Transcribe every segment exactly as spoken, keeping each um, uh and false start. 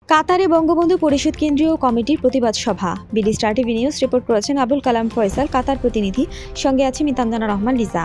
কাতারে বঙ্গবন্ধু পরিষদ কেন্দ্রীয় কমিটির প্রতিবাদ সভা। BD star TV news report করেছেন আবুল কালাম ফয়সাল, কাতার প্রতিনিধি। সঙ্গে আছে মিতাঞ্জনা রহমান লিজা।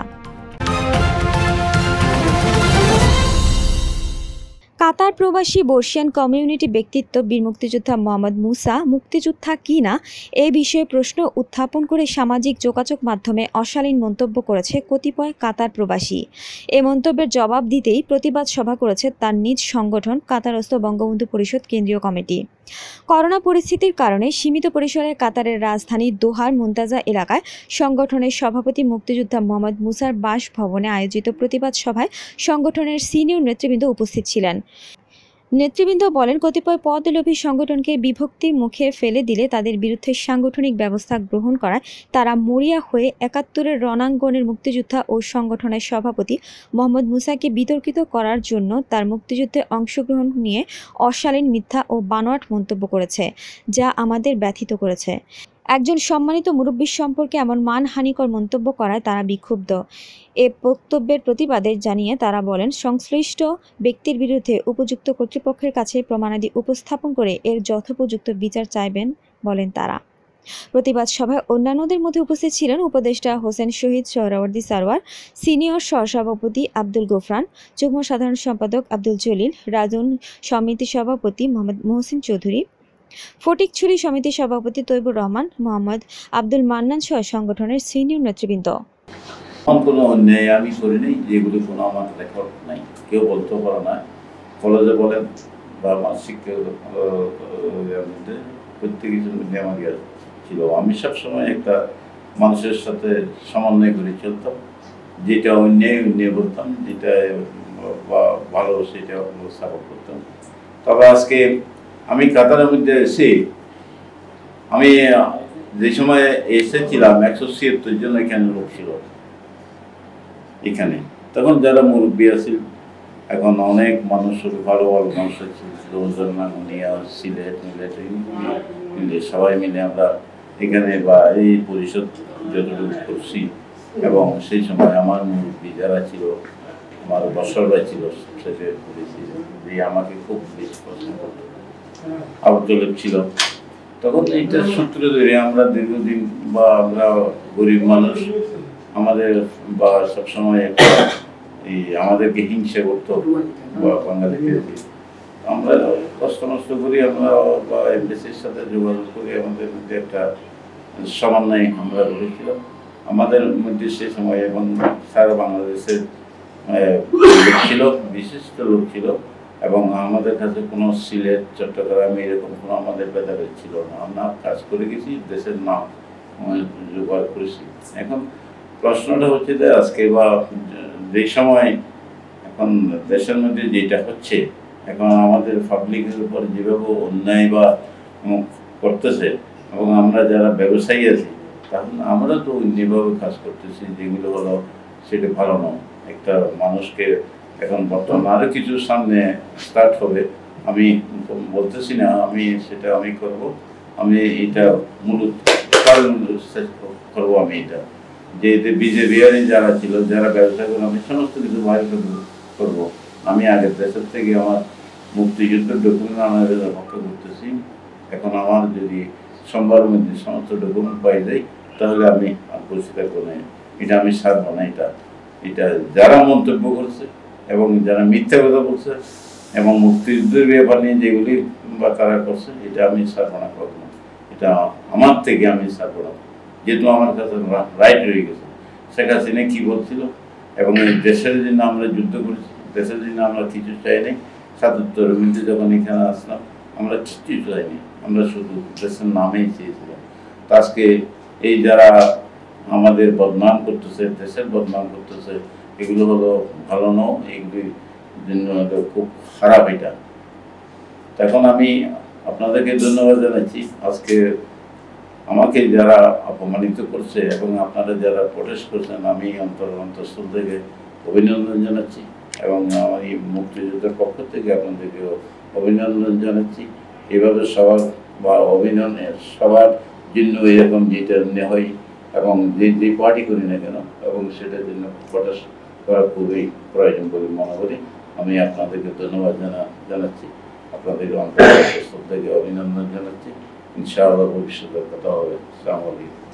কাতার প্রবাসী বর্ষিয়ান কমিউনিটি ব্যক্তিত্ব বীর মুক্তিযোদ্ধা মোহাম্মদ মুসা মুক্তিযোদ্ধা কি না এ বিষয়ে প্রশ্ন উত্থাপন করে সামাজিক যোগাযোগ মাধ্যমে অশালীন মন্তব্য করেছে কতিপয় কাতার প্রবাসী। এ মন্তব্যের জবাব দিতেই প্রতিবাদ সভা করেছে তার নিজ সংগঠন কাতারস্থ বঙ্গবন্ধু পরিষদ কেন্দ্রীয় কমিটি। করোনা পরিস্থিতির কারণে সীমিত পরিসরে কাতারের রাজধানী দোহার মুনতাজা এলাকায় সংগঠনের সভাপতি মুক্তিযোদ্ধা মোহাম্মদ মুসার বাসভবনে আয়োজিত প্রতিবাদ সভায় সংগঠনের সিনিয়র নেতৃবৃন্দ উপস্থিত ছিলেন। নেতৃবৃন্দ বলেন, কতিপয় পদলোভী সংগঠনকে বিভক্তির মুখে ফেলে দিলে তাদের বিরুদ্ধে সাংগঠনিক ব্যবস্থা গ্রহণ করায় তারা মরিয়া হয়ে একাত্তরের রণাঙ্গনের মুক্তিযোদ্ধা ও সংগঠনের সভাপতি মোহাম্মদ মুসাকে বিতর্কিত করার জন্য তার মুক্তিযুদ্ধে অংশগ্রহণ নিয়ে অশালীন, মিথ্যা ও বানোয়াট মন্তব্য করেছে, যা আমাদের ব্যথিত করেছে। একজন সম্মানিত মুরব্বীর সম্পর্কে এমন মানহানিকর মন্তব্য করায় তারা বিক্ষুব্ধ। এ বক্তব্যের প্রতিবাদে জানিয়ে তারা বলেন, সংশ্লিষ্ট ব্যক্তির বিরুদ্ধে উপযুক্ত কর্তৃপক্ষের কাছে প্রমাণাদি উপস্থাপন করে এর যথোপযুক্ত বিচার চাইবেন বলেন তারা। প্রতিবাদ সভায় অন্যান্যদের মধ্যে উপস্থিত ছিলেন উপদেষ্টা হোসেন শহীদ সোহরাওয়ার্দী সারোয়ার, সিনিয়র সহসভাপতি আব্দুল গোফরান, যুগ্ম সাধারণ সম্পাদক আব্দুল জলিল, রাজন সমিতি সভাপতি মোহাম্মদ মহসিন চৌধুরী, ফটিকছড়ি সমিতির সভাপতি তৈবুর রহমান, মোহাম্মদ আব্দুল মান্নান সহ সংগঠনের সিনিয়র নেতৃবৃন্দ। কোনো অন্যায় আমি করি নাই, যেগুলো কোনো আমার রেকর্ড নাই, কেউ বলতে পারে না। কলেজে বলেন বা মানসিক মধ্যে প্রত্যেক কিছুর মধ্যে আমার ছিল। আমি সবসময় একটা মানুষের সাথে সমন্বয় করে চলতাম, যেটা অন্যায় অন্যায় বলতাম, যেটা ভালো সেটা উপস্থাপন করতাম। তবে আজকে আমি কাতারের মধ্যে এসে, আমি যে সময় এসেছিলাম একশো ছিয়াত্তর জন এখানে লোক ছিল এখানে। তখন যারা মুরব্বী আছে, এখন অনেক মানুষ, ভালো ভালো মানুষ ছিল, সিলেট মিলে সবাই মিলে আমরা এখানে বা এই পরিষদ যতটুকু করছি। এবং সেই সময় আমার মুরব্বী যারা ছিল, আমার বসর ভাই ছিল, সেটা করেছি যে আমাকে খুব বেশি পছন্দ করতো, আবুল ছিল। তখন এইটা সূত্র ধরে আমরা দীর্ঘদিন, বা আমরা গরিব মানুষ, আমাদের বা সবসময় এই আমাদেরকে হিংসা করতো বা বাঙালিকে, আমরা কষ্ট নষ্ট করি, আমরা বা এমবিসির সাথে যোগাযোগ করি, আমাদের মধ্যে একটা সমন্বয় আমরা করেছিলাম আমাদের মধ্যে সেই সময়। এবং সারা বাংলাদেশের লোক ছিল, বিশিষ্ট লোক ছিল, এবং আমাদের কাছে কোনো সিলেট, চট্টগ্রাম এরকম কোনো আমাদের ভেদাভেদ ছিল না। আমরা কাজ করে গেছি, দেশের নাম জোগাড় করেছি। এখন প্রশ্নটা হচ্ছে যে আজকে বা যে সময় এখন দেশের মধ্যে যেটা হচ্ছে, এখন আমাদের পাবলিকের উপর যেভাবে অন্যায় বা করতেছে, এবং আমরা যারা ব্যবসায়ী আছি, তখন আমরা তো যেভাবে কাজ করতেছি, যেগুলো হলো সেটা ভালো নয়। একটা মানুষকে এখন বর্তমান আরও কিছু সামনে স্টার্ট হবে, আমি বলতেছি না আমি সেটা আমি করব। আমি এটা মূলত করবো, আমি এটা যে বিজেপিয়ারি যারা ছিল, যারা ব্যবসা করে, আমি সমস্ত কিছু বাইরে করবো। আমি আগের দেশের থেকে আমার মুক্তিযুদ্ধের ডকুমেন্ট আমাদের রক্ষা করতেছি। এখন আমার যদি সোমবার মধ্যে সমস্ত ডকুমেন্ট পাই যাই, তাহলে আমি পরিষ্কার করে এটা আমি ছাড়বো না। এটা এটা যারা মন্তব্য করছে এবং যারা মিথ্যা কথা বলছে এবং মুক্তিযুদ্ধের ব্যাপার নিয়ে যেগুলি বা তারা করছে, এটা আমি ছাড়বো করবো না। এটা আমার থেকে আমি ছাড়বো না, যেহেতু আমার কাছে রাইট রয়ে গেছে। শেখ হাসিনা কী বলছিল, এবং এই দেশের জন্য আমরা যুদ্ধ করেছি, দেশের জন্য আমরা কিছু চাইনি। সাতাত্তরের মধ্যে যখন এখানে আসলাম, আমরা কিছু চাইনি, আমরা শুধু দেশের নামেই চেয়েছিলাম। তো আজকে এই যারা আমাদের বদনাম করতেছে, দেশের বদনাম করতেছে, এগুলো হলো ভালো নয়, এগুলির জন্য খুব খারাপ এটা। এখন আমি আপনাদেরকে ধন্যবাদ জানাচ্ছি। আজকে আমাকে যারা অপমানিত করছে এবং আপনারা যারা প্রোটেস্ট করছেন, আমি অন্তর অন্তঃস্থল থেকে অভিনন্দন জানাচ্ছি, এবং আমার এই মুক্তিযুদ্ধের পক্ষ থেকে আপনাদেরকেও অভিনন্দন জানাচ্ছি। এভাবে সবার বা অভিনন্দন সবার জন্য এরকম যেটা নেই, এবং যে যে পার্টি করি না কেন, এবং সেটার জন্য প্রোটেস্ট করা খুবই প্রয়োজন বলে মনে করি। আমি আপনাদেরকে ধন্যবাদ জানা জানাচ্ছি আপনাদের অন্তর্ভুক্ত থেকে অভিনন্দন জানাচ্ছি। ইনশাআল্লাহ ভবিষ্যতের কথা হবে। আসসালামু আলাইকুম।